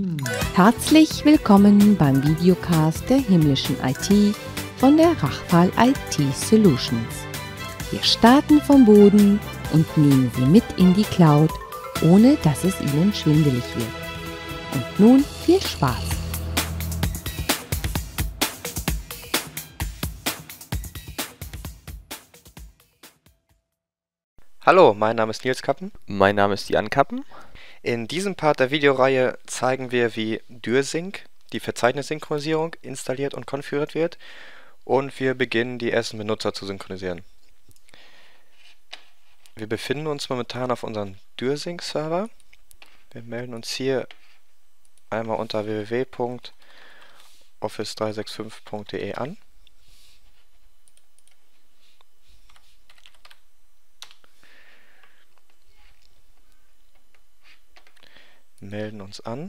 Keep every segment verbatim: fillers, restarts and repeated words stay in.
Herzlich willkommen beim Videocast der himmlischen I T von der Rachpal I T Solutions. Wir starten vom Boden und nehmen Sie mit in die Cloud, ohne dass es Ihnen schwindelig wird. Und nun viel Spaß! Hallo, mein Name ist Nils Kappen. Mein Name ist Jan Kappen. In diesem Part der Videoreihe zeigen wir, wie DürSync, die Verzeichnissynchronyrisierung, installiert und konfiguriert wird, und wir beginnen, die ersten Benutzer zu synchronisieren. Wir befinden uns momentan auf unserem DürSync-Server. Wir melden uns hier einmal unter w w w punkt office drei sechs fünf punkt de an. Melden uns an.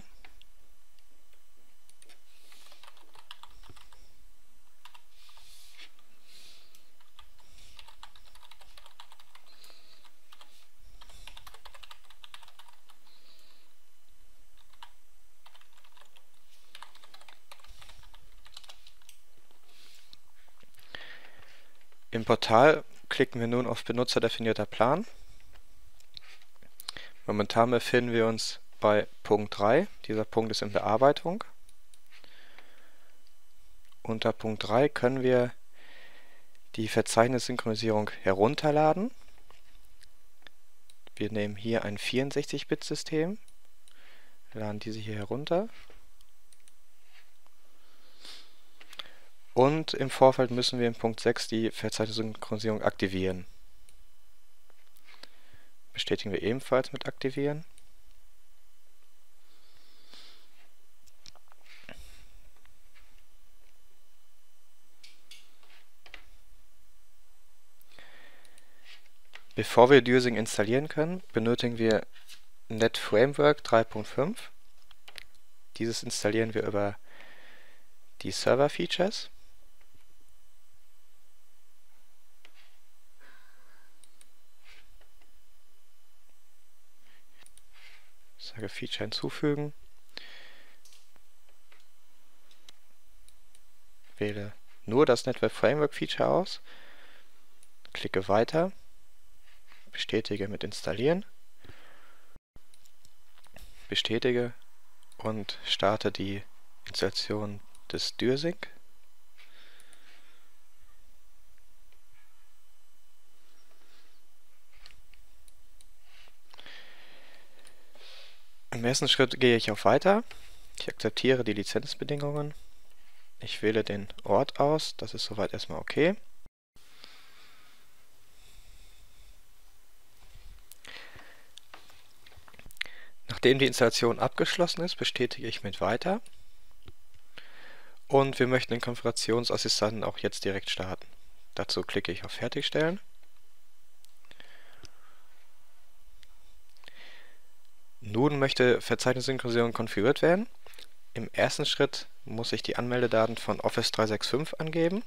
Im Portal klicken wir nun auf benutzerdefinierter Plan. Momentan befinden wir uns bei Punkt drei. Dieser Punkt ist in Bearbeitung. Unter Punkt drei können wir die Verzeichnissynchronyrisierung herunterladen. Wir nehmen hier ein vierundsechzig Bit System, laden diese hier herunter. Und im Vorfeld müssen wir in Punkt sechs die Verzeichnissynchronyrisierung aktivieren. Bestätigen wir ebenfalls mit Aktivieren. Bevor wir DürSync installieren können, benötigen wir NetFramework drei Punkt fünf. Dieses installieren wir über die Server-Features. Ich sage Feature hinzufügen. Wähle nur das Network Framework Feature aus. Klicke Weiter. Bestätige mit Installieren. Bestätige und starte die Installation des DürSync. Im ersten Schritt gehe ich auf Weiter. Ich akzeptiere die Lizenzbedingungen. Ich wähle den Ort aus. Das ist soweit erstmal okay. Nachdem die Installation abgeschlossen ist, bestätige ich mit Weiter. Und wir möchten den Konfigurationsassistenten auch jetzt direkt starten. Dazu klicke ich auf Fertigstellen. Nun möchte Verzeichnissynchronyrisierung konfiguriert werden. Im ersten Schritt muss ich die Anmeldedaten von Office drei sechs fünf angeben.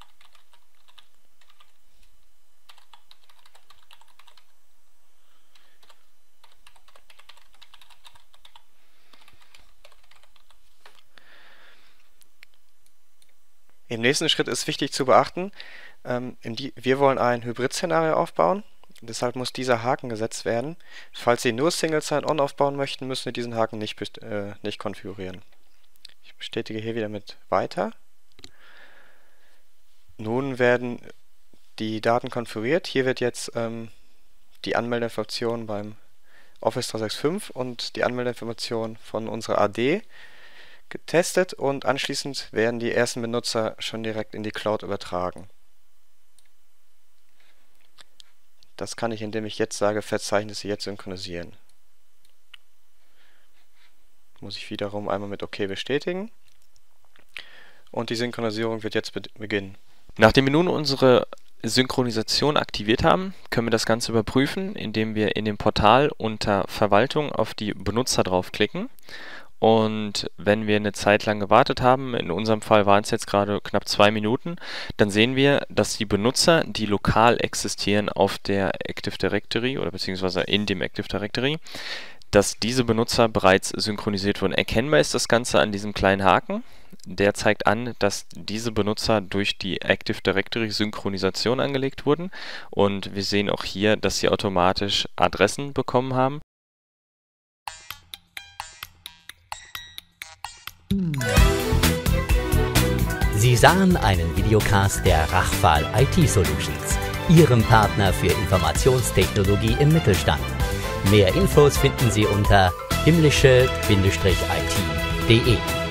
Im nächsten Schritt ist wichtig zu beachten, ähm, in die, wir wollen ein Hybrid-Szenario aufbauen, deshalb muss dieser Haken gesetzt werden. Falls Sie nur Single Sign-On aufbauen möchten, müssen Sie diesen Haken nicht, äh, nicht konfigurieren. Ich bestätige hier wieder mit Weiter. Nun werden die Daten konfiguriert. Hier wird jetzt ähm, die Anmeldeinformation beim Office drei sechs fünf und die Anmeldeinformation von unserer A D getestet, und anschließend werden die ersten Benutzer schon direkt in die Cloud übertragen. Das kann ich, indem ich jetzt sage, Verzeichnisse jetzt synchronisieren. Muss ich wiederum einmal mit OK bestätigen. Und die Synchronisierung wird jetzt be beginnen. Nachdem wir nun unsere Synchronisation aktiviert haben, können wir das Ganze überprüfen, indem wir in dem Portal unter Verwaltung auf die Benutzer draufklicken. Und wenn wir eine Zeit lang gewartet haben, in unserem Fall waren es jetzt gerade knapp zwei Minuten, dann sehen wir, dass die Benutzer, die lokal existieren auf der Active Directory oder beziehungsweise in dem Active Directory, Dass diese Benutzer bereits synchronisiert wurden. Erkennbar ist das Ganze an diesem kleinen Haken. Der zeigt an, dass diese Benutzer durch die Active Directory Synchronisation angelegt wurden. Und wir sehen auch hier, dass sie automatisch Adressen bekommen haben. Sie sahen einen Videocast der Rachval I T Solutions, Ihrem Partner für Informationstechnologie im Mittelstand. Mehr Infos finden Sie unter himmlische Bindestrich I T punkt de.